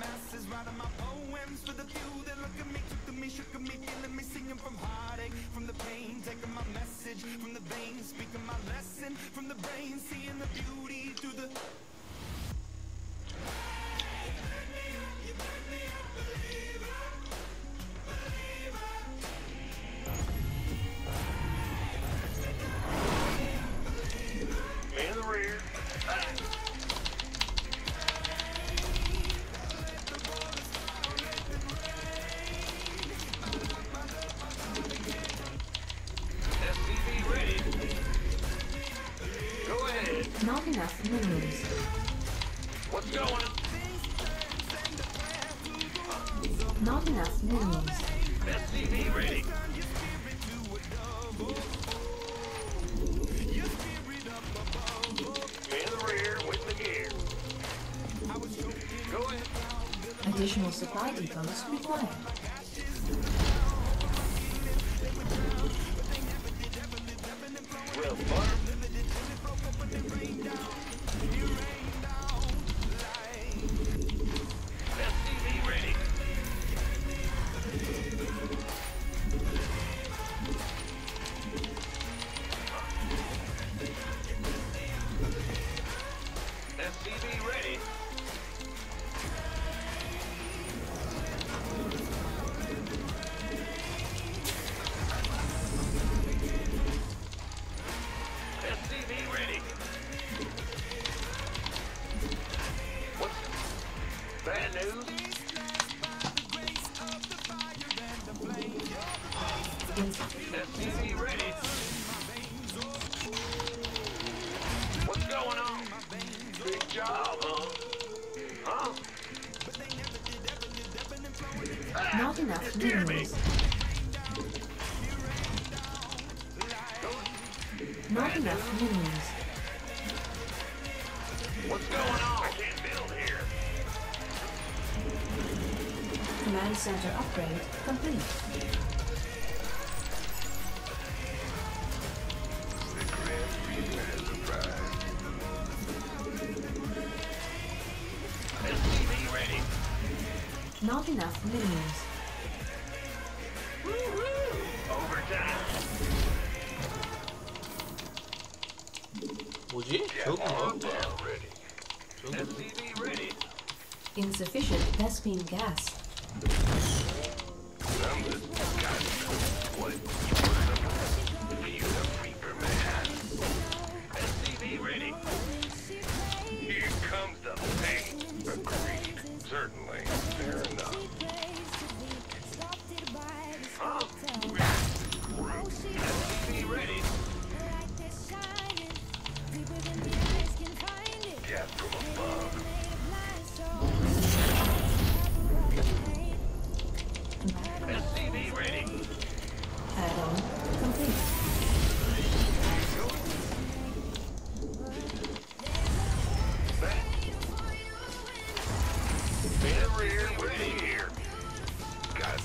Not enough minerals. What's going on? Not enough minerals. SCV ready. In the rear with the gear. Go ahead. Additional supply depots required. Well, butter. SCV ready. SCV ready. SCV ready. What's bad news? SCV ready. What's going on? Big job, huh? Huh? Not enough Just hear me. minerals. Not enough minerals. What's going on? I can't build here. Command center upgrade complete. The Grand Reaper has arrived. SCV ready. Not enough minerals. Overtime. 뭐지? 저거 All 뭐? down ready. SCV ready. Insufficient Vespene gas. I'm the guy. What? You the Reaper man. SCV ready. Here comes the pain. Agreed. Certainly. Fair enough. Huh? SCV ready. Death from above. SCV ready. Add-on complete. In the rear, ready here. Got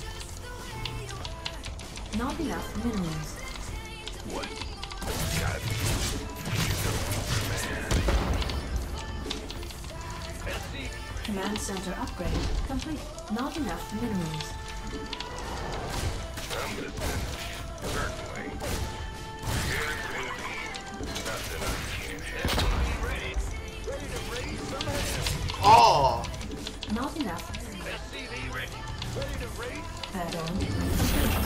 Not enough minerals. what? Got you the man. SCV. Command center upgrade complete. Not enough minerals. I'm gonna finish. Certainly. Nothing I can't handle. SCV ready. Ready to raise some hell. 아! Not enough. SCV ready. Ready to raise. Add-on complete.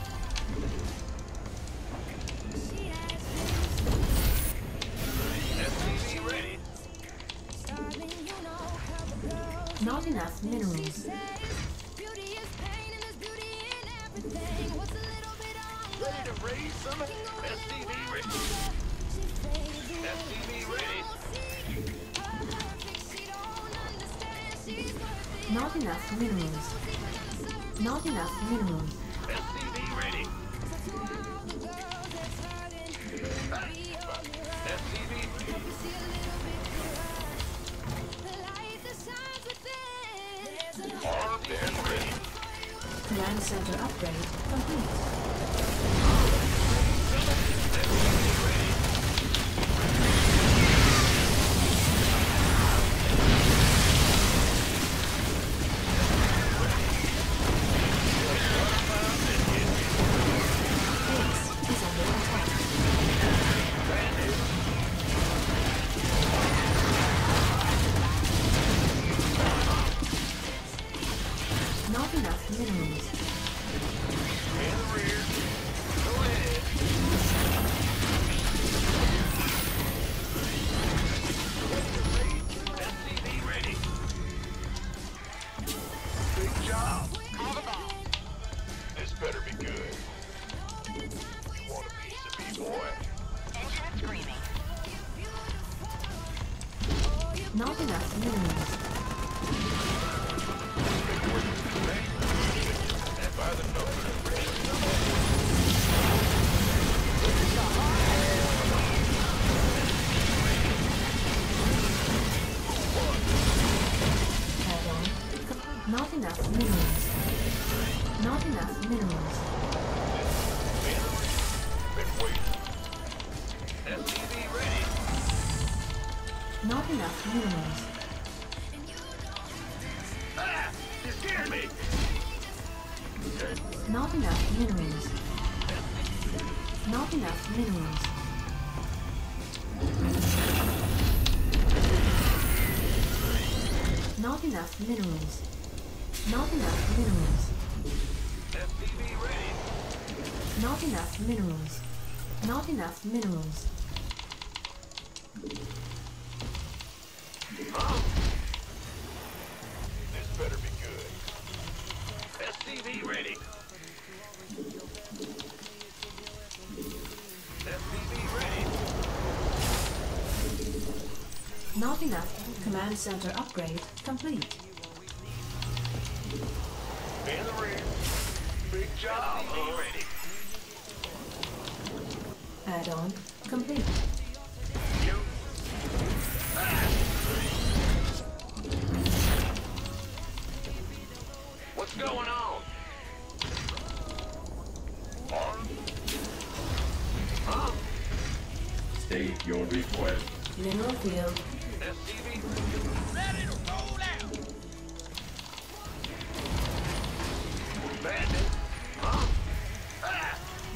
SCV ready. Not enough minerals. Ready to raise some SCV ready. SCV ready. Not enough minerals. Not enough minerals. SCV ready. SCV. Armed and ready. Command center upgrade complete. Not enough minerals. And by the numbers. Add-on. Not enough minerals. Not enough minerals. Been waiting. SCV ready. Not enough minerals. Ah! You scared me! Not enough minerals. Not enough minerals. Not enough minerals. Not enough minerals. SCV ready. Not enough minerals. Not enough minerals. Huh? This better be good. SCV ready. SCV ready. Not enough. Command center upgrade complete. In the rear. Big job. SCV ready. Add-on complete. You. Ah! What's going on? Armed? Huh? State your request. Mineral field. SCV ready to roll out. Bandit? Huh? Ah!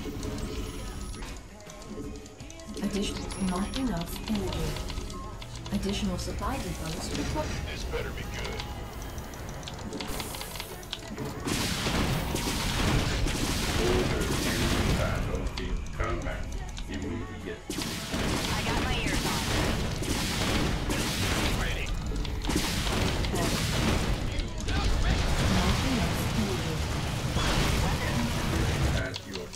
Additional. Not enough energy. Additional supply depots required. This better be good. Order to battlefield combat immediate. I got my ears on. Ready. Not enough energy. As your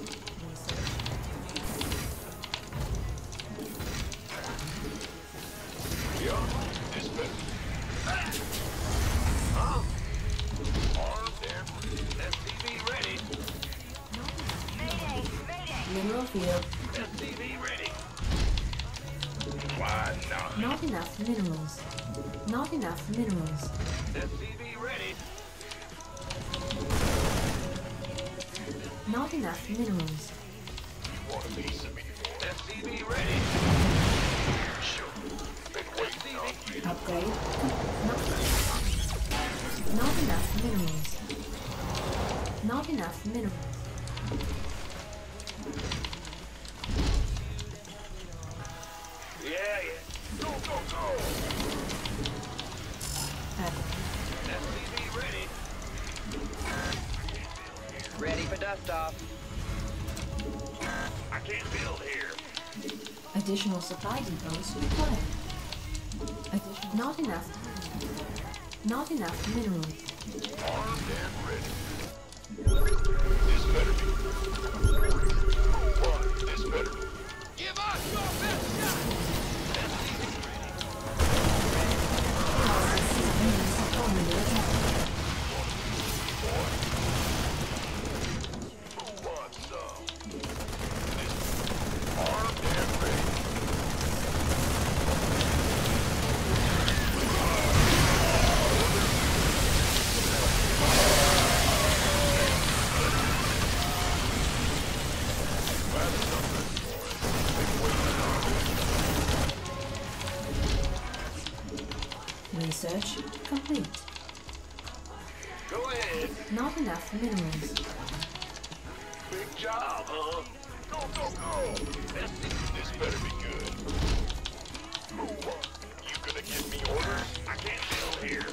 Yeah. This better. Ah! Huh? Armed and SCV ready. Mayday! Mayday! Mineral field. SCV ready. Why not? Not enough minerals. Not enough minerals. SCV ready. Not enough minerals. Want a piece of me? SCV ready. Sure. Been waiting on you. Upgrade. Not enough minerals. Not enough minerals. Yeah, yeah. Go, go, go. SCV ready. Ready for dust off. I can't build here. Additional supply depots required. Not enough. Not enough minerals. Armed and ready. This better be. One, this better. Give us your best shot. SCV ready. Who wants some? This armed and ready. By the numbers, boys. Been waiting on it. Research complete. Go ahead. Not enough minerals. Big job, huh? Go, go, go! This better be good. Who won? You gonna give me orders? I can't build here.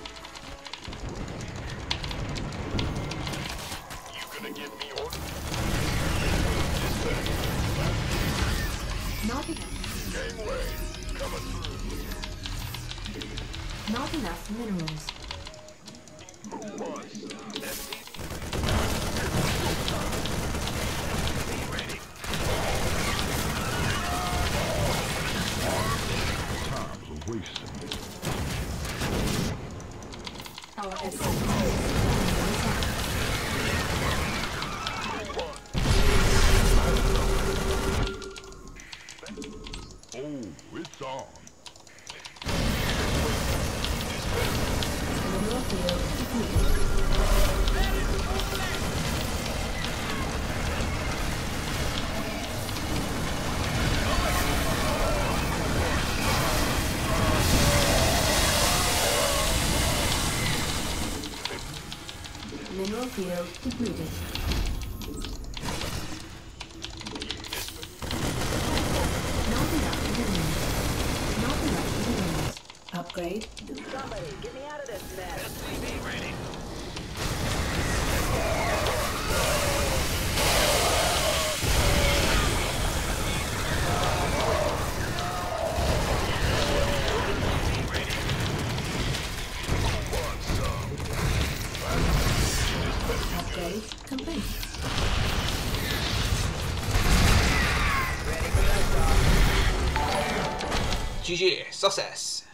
You gonna give me orders? This better be good. Not enough. Gangway, coming through. Not enough minerals. Who wants some? SCV ready. Time's a wasting. Our SCV Oh, it's on. mineral field depleted. Mineral field depleted. Not enough to the wind. Not enough to the wind. Upgrade. Somebody, get me out of this mess. SCV ready. Upgrade complete. Ready for dust off. GG, success.